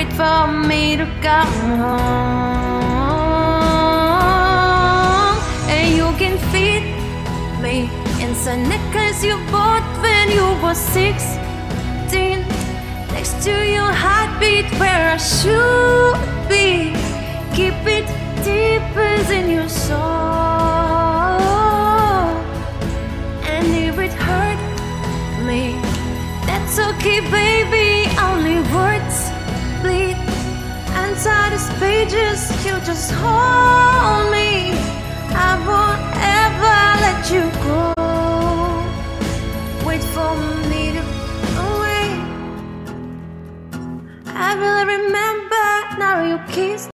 wait for me to come home. And you can feed me inside necklace you bought when you were 16, next to your heartbeat where I should be. Keep it deep within your soul. And if it hurt me, that's okay, baby. Only words bleed inside these pages. You just hold me.